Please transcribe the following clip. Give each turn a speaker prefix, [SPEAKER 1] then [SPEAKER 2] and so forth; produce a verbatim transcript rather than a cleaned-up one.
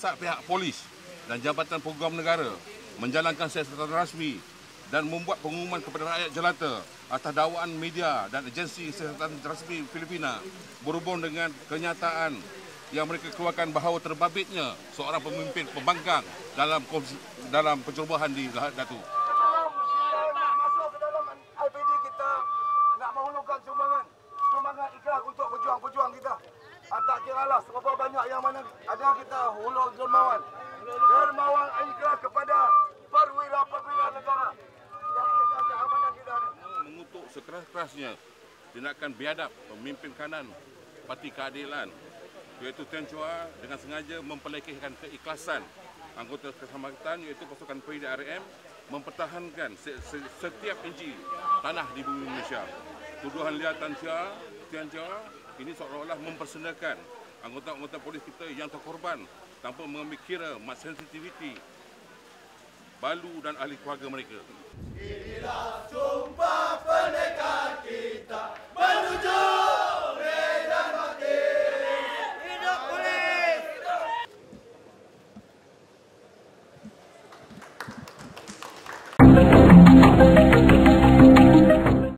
[SPEAKER 1] mendesak pihak polis dan Jabatan Program Negara menjalankan siasatan rasmi dan membuat pengumuman kepada rakyat jelata atas dakwaan media dan agensi siasatan rasmi Filipina berhubung dengan kenyataan yang mereka keluarkan bahawa terbabitnya seorang pemimpin pembangkang dalam dalam pencerobohan di Lahad Datu.
[SPEAKER 2] Masuk ke dalam I P D kita nak menghulurkan sumbangan, sumbangan ikhlas untuk pejuang-pejuang kita. Tak kira lah berapa banyak yang mana ada kita hulur dermawan. Dermawan ikhlas kepada perwira-perwira negara. Yang kita ada amanah kita ni.
[SPEAKER 1] Mengutuk sekeras-kerasnya tindakan biadab pemimpin kanan Parti Keadilan, iaitu Tan Chua, dengan sengaja memperlekehkan keikhlasan anggota keselamatan iaitu pasukan P D R M mempertahankan setiap inci tanah di bumi Malaysia. Tuduhan liar Tan Chua, Tan Chua ini seolah-olah mempersendakan anggota-anggota polis kita yang terkorban tanpa mengambil kira mat sensitiviti balu dan ahli keluarga mereka.
[SPEAKER 3] Inilah sumpah pendekar kita menuju